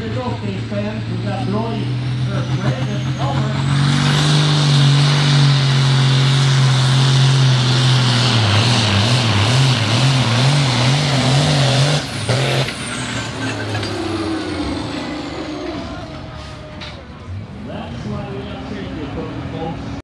to go, Case fans. We got Brody, or Brandon, Elmer.